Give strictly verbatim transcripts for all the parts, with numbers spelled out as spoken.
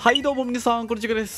はいどうも皆さんこんにちはです。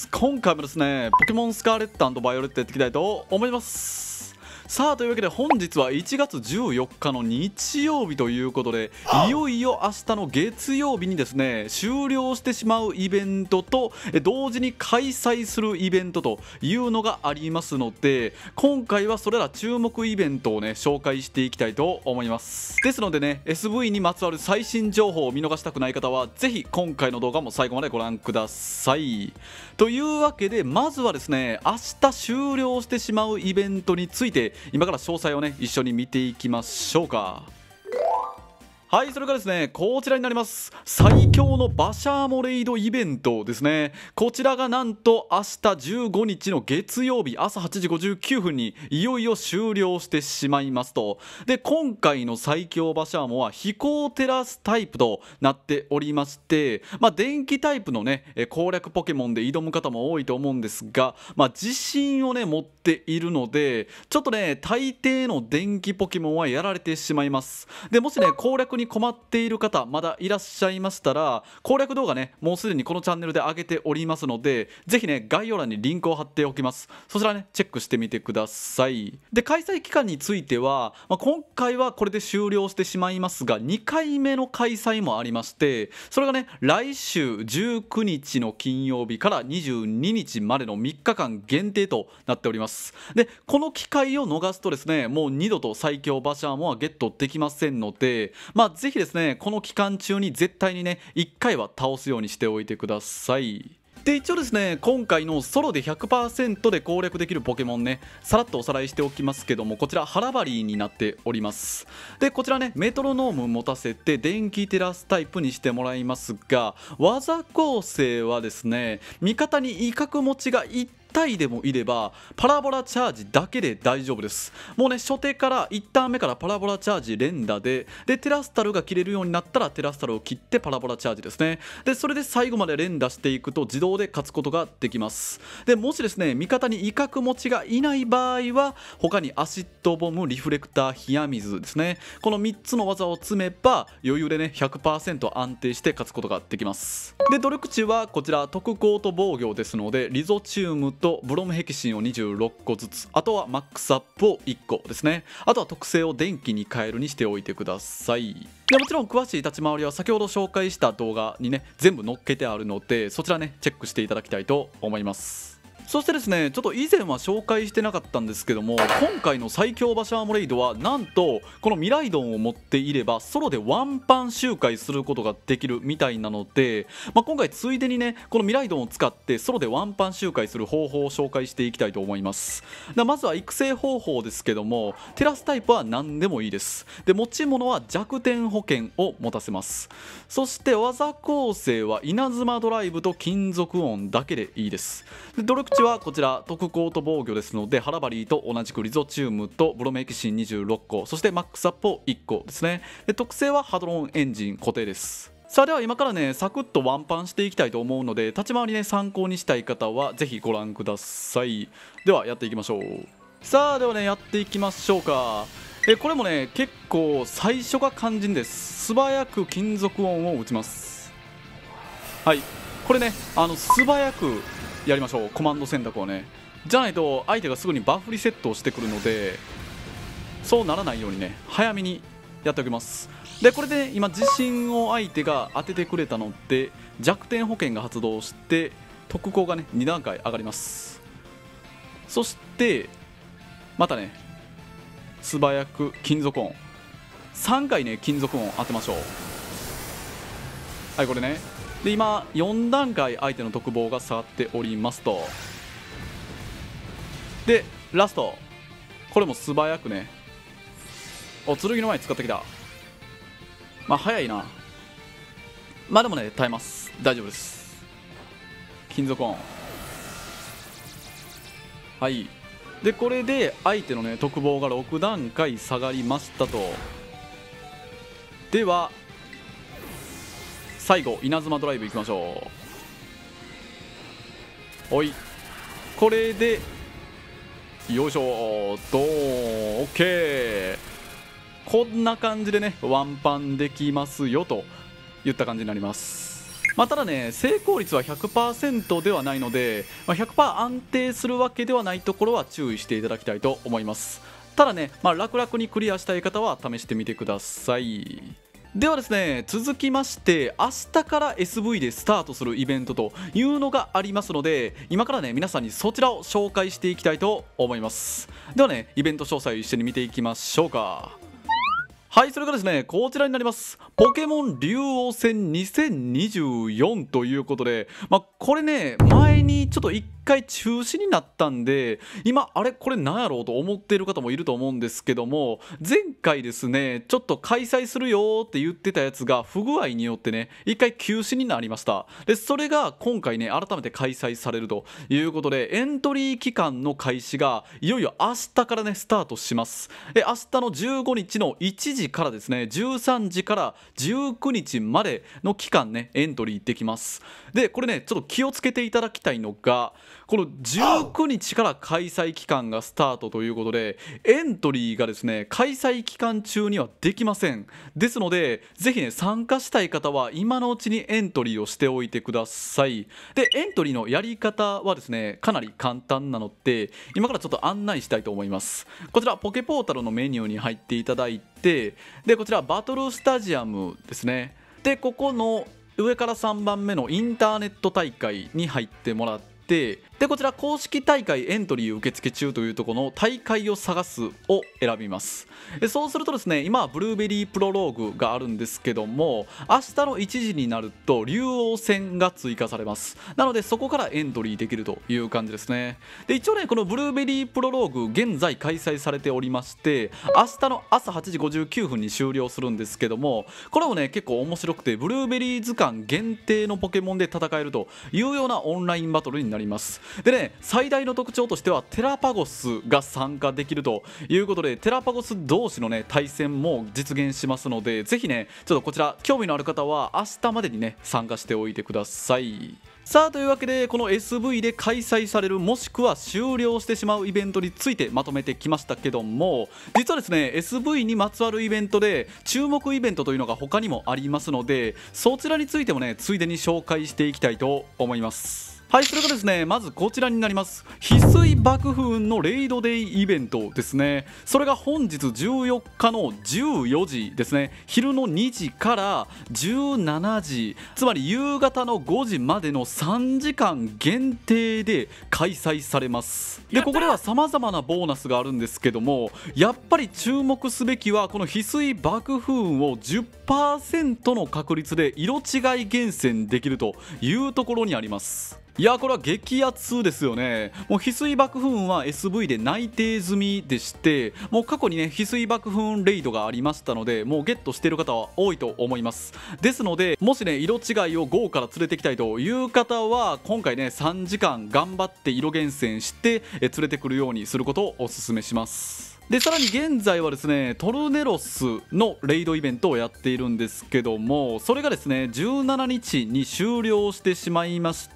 今回もですねポケモンスカーレット&バイオレットやっていきたいと思います。さあというわけで本日はいちがつじゅうよっかの日曜日ということで、いよいよ明日の月曜日にですね終了してしまうイベントと同時に開催するイベントというのがありますので、今回はそれら注目イベントをね紹介していきたいと思います。ですのでね エスブイ にまつわる最新情報を見逃したくない方はぜひ今回の動画も最後までご覧ください。というわけでまずはですね明日終了してしまうイベントについて今から詳細をね一緒に見ていきましょうか。はい、それからですねこちらになります。最強の馬車ーモレイドイベントですね。こちらがなんと明日じゅうごにちの月曜日朝はちじごじゅうきゅうふんにいよいよ終了してしまいますと。で今回の最強馬車ーモは飛行テラスタイプとなっておりまして、まあ、電気タイプのね攻略ポケモンで挑む方も多いと思うんですが、まあ、自信をね持っているのでちょっとね大抵の電気ポケモンはやられてしまいます。でもしね攻略に困っている方まだいらっしゃいましたら、攻略動画ねもうすでにこのチャンネルで上げておりますので、ぜひね概要欄にリンクを貼っておきます。そちらねチェックしてみてください。で開催期間については、まあ、今回はこれで終了してしまいますがにかいめの開催もありまして、それがね来週じゅうくにちの金曜日からにじゅうににちまでのみっかかん限定となっております。でこの機会を逃すとですねもう二度と最強馬車ーモはゲットできませんので、まあぜひですねこの期間中に絶対にねいっかいは倒すようにしておいてください。で一応ですね今回のソロで ひゃくパーセント で攻略できるポケモンねさらっとおさらいしておきますけども、こちらハラバリーになっております。でこちらねメトロノーム持たせて電気テラスタイプにしてもらいますが、技構成はですね味方に威嚇持ちがいち体でもいればパラボラチャージだけで大丈夫です。もうね初手からいちターン目からパラボラチャージ連打ででテラスタルが切れるようになったらテラスタルを切ってパラボラチャージですね。でそれで最後まで連打していくと自動で勝つことができます。でもしですね味方に威嚇持ちがいない場合は他にアシッドボム、リフレクター、冷や水ですね、このみっつの技を詰めば余裕でね ひゃくパーセント 安定して勝つことができます。で努力値はこちら特攻と防御ですのでリゾチウムとブロムヘキシンをにじゅうろっこずつ、あとはマックスアップをいっこですね。あとは特性を電気に変えるにしておいてください。でもちろん詳しい立ち回りは先ほど紹介した動画にね全部載っけてあるのでそちらねチェックしていただきたいと思います。そしてですねちょっと以前は紹介してなかったんですけども、今回の最強馬車ーモレイドはなんとこのミライドンを持っていればソロでワンパン周回することができるみたいなので、まあ、今回ついでにねこのミライドンを使ってソロでワンパン周回する方法を紹介していきたいと思います。でまずは育成方法ですけども、テラスタイプは何でもいいです。で持ち物は弱点保険を持たせます。そして技構成は稲妻ドライブと金属音だけでいいです。で努力値はこちら特攻と防御ですのでハラバリーと同じくリゾチウムとブロメキシンにじゅうろっこ、そしてマックスアップをいっこですね。で特性はハドロンエンジン固定です。さあでは今からねサクッとワンパンしていきたいと思うので、立ち回りね参考にしたい方はぜひご覧ください。ではやっていきましょう。さあではねやっていきましょうか。えこれもね結構最初が肝心です。素早く金属音を打ちます。はい、これねあの素早くやりましょう、コマンド選択をね。じゃないと相手がすぐにバフリセットをしてくるので、そうならないようにね早めにやっておきます。でこれで、ね、今自信を相手が当ててくれたので弱点保険が発動して特攻がねにだんかい上がります。そしてまたね素早く金属音さんかいね金属音当てましょう。はいこれねで今よんだんかい相手の特防が下がっておりますと。でラストこれも素早くね、お剣の前使ってきた。まあ早いな。まあでもね耐えます、大丈夫です。金属音はいでこれで相手のね特防がろくだんかい下がりましたと。では最後稲妻ドライブいきましょう。おいこれでよいしょドーン OK、 こんな感じでねワンパンできますよといった感じになります。 まあ、ただね成功率は ひゃくパーセント ではないので、まあ、ひゃくパーセント 安定するわけではないところは注意していただきたいと思います。ただね、まあ、楽々にクリアしたい方は試してみてください。ではですね、続きまして明日から エスブイ でスタートするイベントというのがありますので、今からね皆さんにそちらを紹介していきたいと思います。ではねイベント詳細を一緒に見ていきましょうか。はい、それがですねこちらになります。ポケモン竜王戦にせんにじゅうよんということで、まあ、これね前にちょっといっかい中止になったんで、今あれこれなんやろうと思っている方もいると思うんですけども、前回ですねちょっと開催するよって言ってたやつが不具合によってねいっかい休止になりました。でそれが今回ね改めて開催されるということで、エントリー期間の開始がいよいよ明日からねスタートします。で明日のじゅうごにちのいちじからですねじゅうさんじからじゅうくにちまでの期間ねエントリーできます。でこれねちょっと気をつけていただきたいのが、このじゅうくにちから開催期間がスタートということで、エントリーがですね開催期間中にはできません。ですのでぜひね参加したい方は今のうちにエントリーをしておいてください。でエントリーのやり方はですねかなり簡単なので今からちょっと案内したいと思います。こちらポケポータルのメニューに入っていただいて、でこちらバトルスタジアムですね。でここの上からさんばんめのインターネット大会に入ってもらって、でこちら公式大会エントリー受付中というところの大会を探すを選びます。でそうするとですね今はブルーベリープロローグがあるんですけども、明日のいちじになると竜王戦が追加されます。なのでそこからエントリーできるという感じですね。で一応ねこのブルーベリープロローグ現在開催されておりまして、明日の朝はちじごじゅうきゅうふんに終了するんですけども、これもね結構面白くてブルーベリー図鑑限定のポケモンで戦えるというようなオンラインバトルになります。でね最大の特徴としてはテラパゴスが参加できるということで、テラパゴス同士のね対戦も実現しますので、ぜひねちょっとこちら興味のある方は明日までにね参加しておいてください。さあというわけでこの エスブイ で開催されるもしくは終了してしまうイベントについてまとめてきましたけども、実はですね エスブイ にまつわるイベントで注目イベントというのが他にもありますので、そちらについてもねついでに紹介していきたいと思います。はい、それがですねまずこちらになります。翡翠爆風雲のレイドデイイベントですね。それが本日じゅうよっかのじゅうよじですね、昼のにじからじゅうしちじ、つまり夕方のごじまでのさんじかん限定で開催されます。でここでは様々なボーナスがあるんですけども、やっぱり注目すべきはこの翡翠爆風雲を じゅっパーセント の確率で色違い厳選できるというところにあります。いやこれは激アツですよね。もう翡翠爆風雲は エスブイ で内定済みでして、もう過去にね翡翠爆風雲レイドがありましたので、もうゲットしている方は多いと思います。ですのでもしね色違いをゴーから連れてきたいという方は今回ねさんじかん頑張って色厳選してえ連れてくるようにすることをお勧めします。でさらに現在はですねトルネロスのレイドイベントをやっているんですけども、それがですねじゅうしちにちに終了してしまいまして、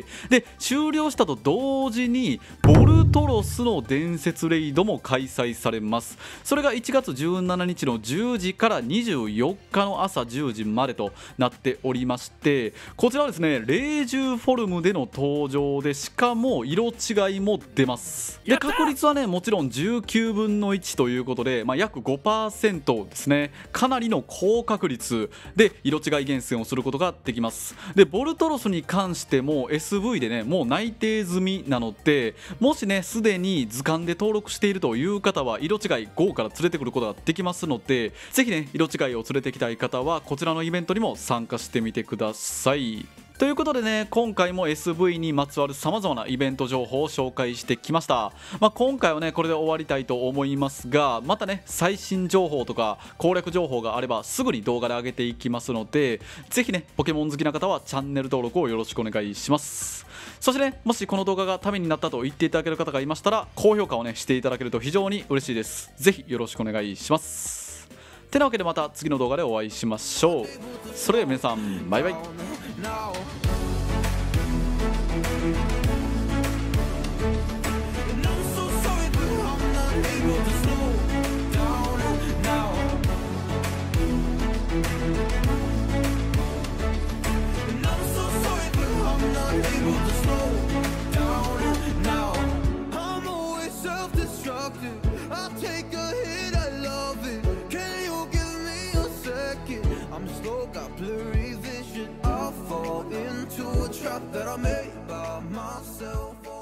で終了したと同時にボルトロスの伝説レイドも開催されます。それがいちがつじゅうしちにちのじゅうじからにじゅうよっかの朝じゅうじまでとなっておりまして、こちらはですね霊獣フォルムでの登場で、しかも色違いも出ます。で確率はねもちろんじゅうきゅうぶんのいちということで、まあ、約 ごパーセント ですね。かなりの高確率で色違い厳選をすることができます。でボルトロスに関しても エスブイ でねもう内定済みなので、もしねすでに図鑑で登録しているという方は色違いゴーから連れてくることができますので、ぜひね色違いを連れてきたい方はこちらのイベントにも参加してみてください。ということでね今回も エスブイ にまつわる様々なイベント情報を紹介してきました。まあ、今回はねこれで終わりたいと思いますが、またね最新情報とか攻略情報があればすぐに動画で上げていきますので、ぜひねポケモン好きな方はチャンネル登録をよろしくお願いします。そしてねもしこの動画がためになったと言っていただける方がいましたら高評価をねしていただけると非常に嬉しいです。ぜひよろしくお願いします。てなわけでまた次の動画でお会いしましょう。それでは皆さんバイバイ。 I'm so that I made by myself.